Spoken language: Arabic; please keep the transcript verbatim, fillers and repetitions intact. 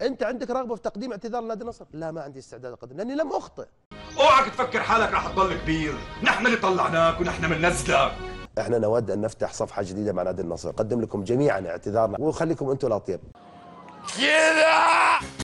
انت عندك رغبه في تقديم اعتذار لنادي النصر؟ لا، ما عندي استعداد اقدم لاني لم اخطئ. اوعك تفكر حالك راح تضل كبير، نحن اللي طلعناك ونحن بننزلك. احنا نود ان نفتح صفحه جديده مع نادي النصر، نقدم لكم جميعا اعتذارنا وخليكم انتم الاطيب. كذا